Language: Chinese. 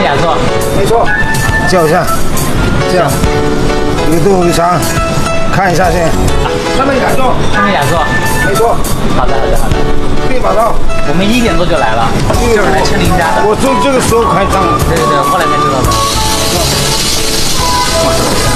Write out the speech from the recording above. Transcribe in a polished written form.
雅座， 没错。叫一下，这样，有度有长，看一下先。上面雅座， 上面雅座， 没错。 好的。 对马上， 我们1点多就来了，就是来吃您家的。 我这个时候开张。 对，后来才知道的。